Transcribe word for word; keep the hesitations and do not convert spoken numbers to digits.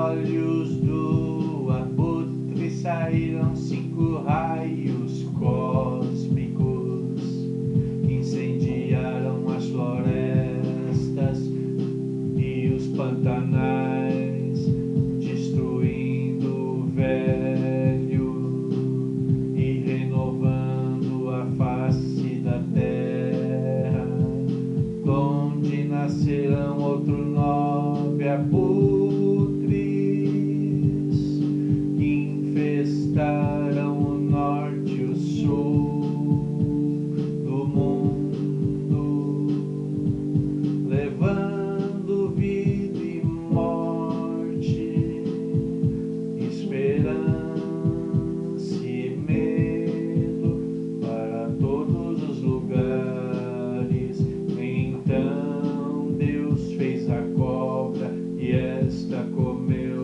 olhos do abutre saíram cinco raios cósmicos que incendiaram as florestas e os pantanais, destruindo o velho e renovando a face da terra, onde nascerão outro nove abutres que infestaram o norte e o sul do mundo, levando vida e morte, esperança e medo para todos os lugares. Então Deus fez a cobra e esta comeu